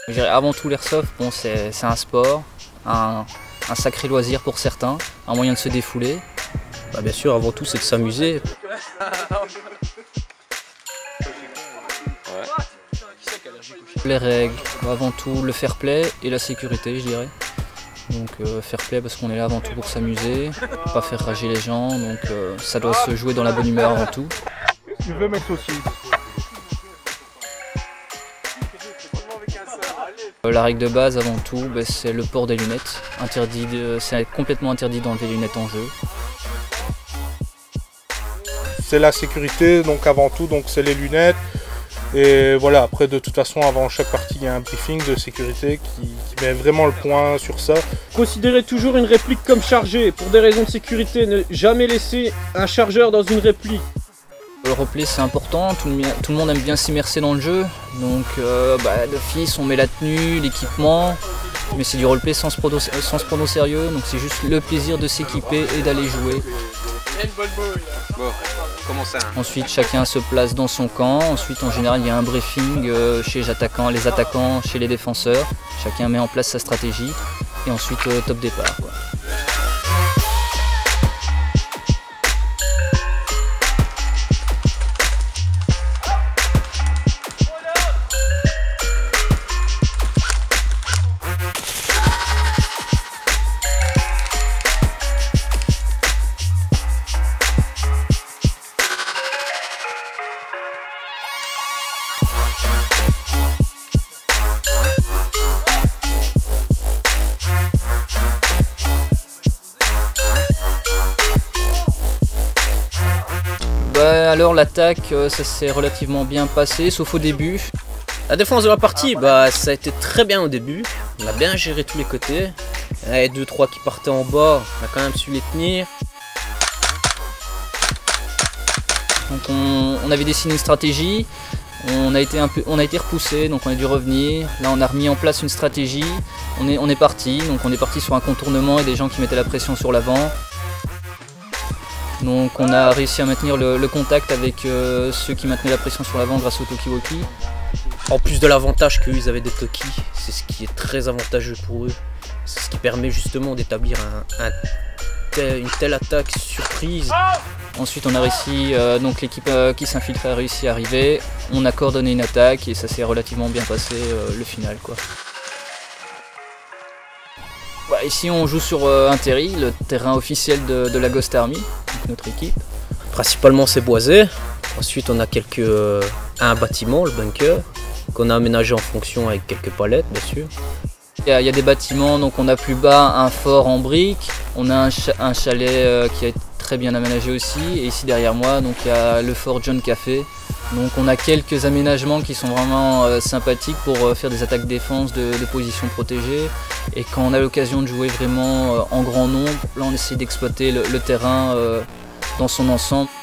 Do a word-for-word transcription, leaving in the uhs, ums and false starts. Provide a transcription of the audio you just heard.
Je dirais avant tout l'airsoft, bon, c'est un sport, un, un sacré loisir pour certains, un moyen de se défouler. Bah bien sûr, avant tout, c'est de s'amuser. Les règles, avant tout le fair play et la sécurité, je dirais. Donc euh, fair play parce qu'on est là avant tout pour s'amuser, pas faire rager les gens, donc euh, ça doit se jouer dans la bonne humeur avant tout. Tu veux mettre aussi. La règle de base avant tout, bah, c'est le port des lunettes. Interdit de, c'est complètement interdit d'enlever les lunettes en jeu. C'est la sécurité, donc avant tout, donc c'est les lunettes. Et voilà, après de toute façon, avant chaque partie, il y a un briefing de sécurité qui, qui met vraiment le point sur ça. Considérez toujours une réplique comme chargée. Pour des raisons de sécurité, ne jamais laisser un chargeur dans une réplique. Le replay c'est important, tout le, tout le monde aime bien s'immerser dans le jeu. Donc euh, bah, d'office on met la tenue, l'équipement, mais c'est du roleplay sans se prendre sans se prendre au sérieux. Donc c'est juste le plaisir de s'équiper et d'aller jouer. Bon, comment ça, hein? Ensuite chacun se place dans son camp. Ensuite en général il y a un briefing euh, chez les attaquants, les attaquants, chez les défenseurs. Chacun met en place sa stratégie et ensuite euh, top départ, quoi. Bah, alors l'attaque, ça s'est relativement bien passé, sauf au début. La défense de la partie, bah ça a été très bien au début. On a bien géré tous les côtés. Il y en avait deux trois qui partaient en bas, on a quand même su les tenir. Donc on, on avait dessiné une stratégie, on a été un peu, on a été repoussé, donc on a dû revenir. Là on a remis en place une stratégie, on est, on est parti, donc on est parti sur un contournement et des gens qui mettaient la pression sur l'avant. Donc on a réussi à maintenir le, le contact avec euh, ceux qui maintenaient la pression sur l'avant grâce au talkie-walkie. En plus de l'avantage qu'eux avaient des talkies, c'est ce qui est très avantageux pour eux. C'est ce qui permet justement d'établir un, un tel, une telle attaque surprise. Ensuite on a réussi, euh, donc l'équipe euh, qui s'infiltrait a réussi à arriver. On a coordonné une attaque et ça s'est relativement bien passé, euh, le final, quoi. Bah, ici on joue sur euh, un terri, le terrain officiel de, de la Ghost Army, donc notre équipe. Principalement c'est boisé. Ensuite on a quelques, euh, un bâtiment, le bunker, qu'on a aménagé en fonction avec quelques palettes bien sûr. Il y a, il y a des bâtiments, donc on a plus bas un fort en briques, on a un, cha un chalet euh, qui a été très bien aménagé aussi, et ici derrière moi donc il y a le fort John Café. Donc on a quelques aménagements qui sont vraiment euh, sympathiques pour euh, faire des attaques défense de, de positions protégées. Et quand on a l'occasion de jouer vraiment euh, en grand nombre, là on essaie d'exploiter le, le terrain euh, dans son ensemble.